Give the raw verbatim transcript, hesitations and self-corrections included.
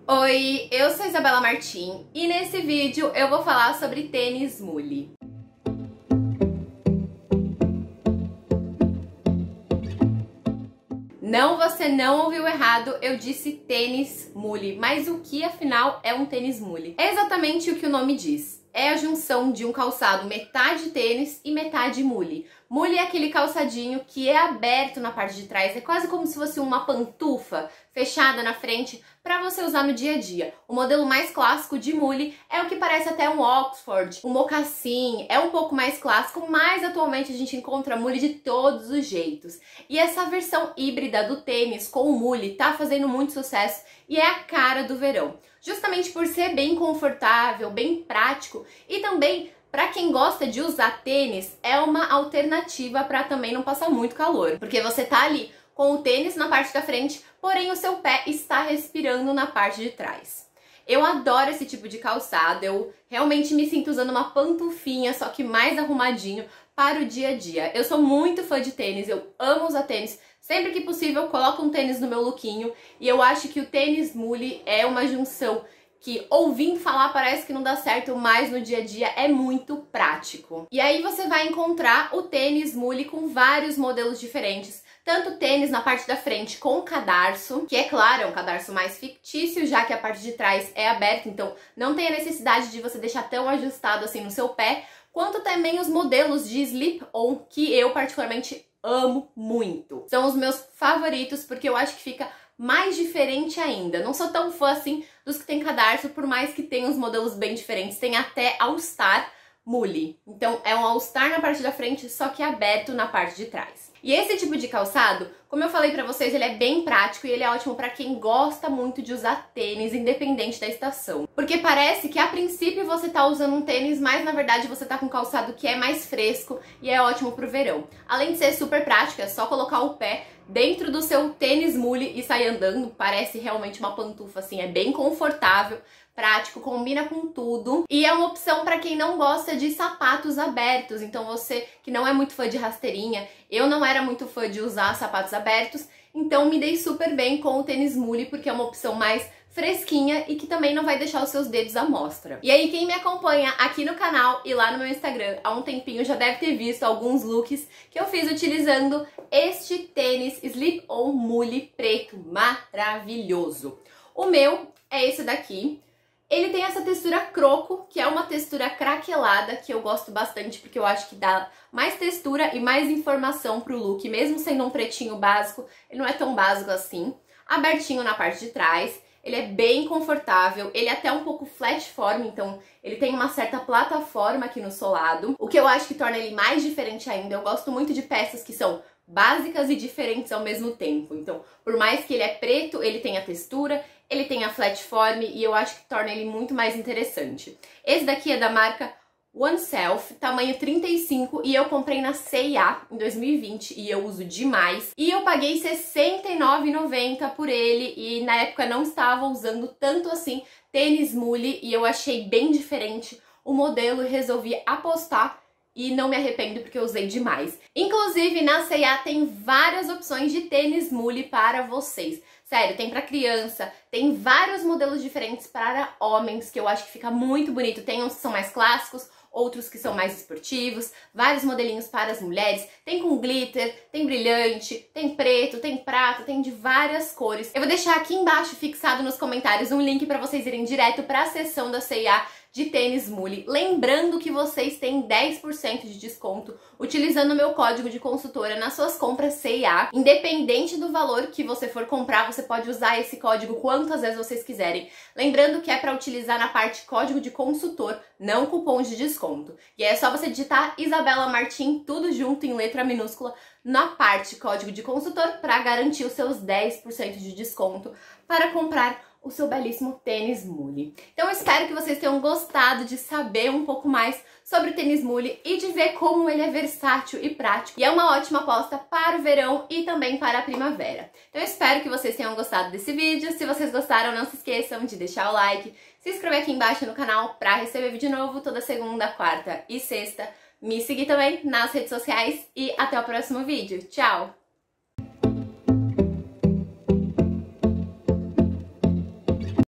Oi, eu sou Isabela Martim e nesse vídeo eu vou falar sobre tênis mule. Não, você não ouviu errado, eu disse tênis mule, mas o que afinal é um tênis mule? É exatamente o que o nome diz. É a junção de um calçado metade tênis e metade mule. Mule é aquele calçadinho que é aberto na parte de trás, é quase como se fosse uma pantufa fechada na frente para você usar no dia a dia. O modelo mais clássico de mule é o que parece até um Oxford, um mocassim, é um pouco mais clássico, mas atualmente a gente encontra mule de todos os jeitos. E essa versão híbrida do tênis com o mule tá fazendo muito sucesso e é a cara do verão. Justamente por ser bem confortável, bem prático e também para quem gosta de usar tênis é uma alternativa para também não passar muito calor, porque você tá ali com o tênis na parte da frente, porém o seu pé está respirando na parte de trás. Eu adoro esse tipo de calçado, eu realmente me sinto usando uma pantufinha, só que mais arrumadinho para o dia a dia. Eu sou muito fã de tênis, eu amo usar tênis. Sempre que possível eu coloco um tênis no meu lookinho e eu acho que o tênis mule é uma junção que ouvindo falar parece que não dá certo, mas no dia a dia é muito prático. E aí você vai encontrar o tênis mule com vários modelos diferentes. Tanto tênis na parte da frente com cadarço, que é claro, é um cadarço mais fictício, já que a parte de trás é aberta, então não tem a necessidade de você deixar tão ajustado assim no seu pé, quanto também os modelos de slip-on, que eu particularmente amo muito. São os meus favoritos, porque eu acho que fica mais diferente ainda. Não sou tão fã assim dos que tem cadarço, por mais que tenham os modelos bem diferentes. Tem até All Star mule. Então é um All Star na parte da frente, só que aberto na parte de trás. E esse tipo de calçado, como eu falei pra vocês, ele é bem prático e ele é ótimo pra quem gosta muito de usar tênis, independente da estação. Porque parece que a princípio você tá usando um tênis, mas na verdade você tá com um calçado que é mais fresco e é ótimo pro verão. Além de ser super prático, é só colocar o pé dentro do seu tênis mule e sair andando. Parece realmente uma pantufa, assim, é bem confortável, prático, combina com tudo. E é uma opção para quem não gosta de sapatos abertos. Então você que não é muito fã de rasteirinha, eu não era muito fã de usar sapatos abertos, então me dei super bem com o tênis mule, porque é uma opção mais fresquinha e que também não vai deixar os seus dedos à mostra. E aí quem me acompanha aqui no canal e lá no meu Instagram há um tempinho já deve ter visto alguns looks que eu fiz utilizando este tênis slip-on mule preto maravilhoso. O meu é esse daqui. Ele tem essa textura croco, que é uma textura craquelada, que eu gosto bastante porque eu acho que dá mais textura e mais informação pro look, mesmo sendo um pretinho básico, ele não é tão básico assim. Abertinho na parte de trás, ele é bem confortável, ele é até um pouco flatform, então ele tem uma certa plataforma aqui no solado, o que eu acho que torna ele mais diferente ainda. Eu gosto muito de peças que são básicas e diferentes ao mesmo tempo. Então, por mais que ele é preto, ele tem a textura, ele tem a flatform e eu acho que torna ele muito mais interessante. Esse daqui é da marca Oneself, tamanho trinta e cinco, e eu comprei na C e A em dois mil e vinte e eu uso demais. E eu paguei sessenta e nove reais e noventa centavos por ele e na época não estava usando tanto assim tênis mule e eu achei bem diferente o modelo e resolvi apostar. E não me arrependo porque eu usei demais. Inclusive, na C e A tem várias opções de tênis mule para vocês. Sério, tem para criança, tem vários modelos diferentes para homens, que eu acho que fica muito bonito. Tem uns que são mais clássicos, outros que são mais esportivos, vários modelinhos para as mulheres. Tem com glitter, tem brilhante, tem preto, tem prata, tem de várias cores. Eu vou deixar aqui embaixo fixado nos comentários um link para vocês irem direto para a seção da C e A de tênis mule. Lembrando que vocês têm dez por cento de desconto utilizando o meu código de consultora nas suas compras C e A. Independente do valor que você for comprar, você pode usar esse código quantas vezes vocês quiserem. Lembrando que é para utilizar na parte código de consultor, não cupom de desconto. E aí é só você digitar Isabela Martim, tudo junto em letra minúscula, na parte código de consultor para garantir os seus dez por cento de desconto para comprar o seu belíssimo tênis mule. Então eu espero que vocês tenham gostado de saber um pouco mais sobre o tênis mule e de ver como ele é versátil e prático. E é uma ótima aposta para o verão e também para a primavera. Então eu espero que vocês tenham gostado desse vídeo. Se vocês gostaram, não se esqueçam de deixar o like, se inscrever aqui embaixo no canal para receber vídeo novo toda segunda, quarta e sexta. Me seguir também nas redes sociais e até o próximo vídeo. Tchau!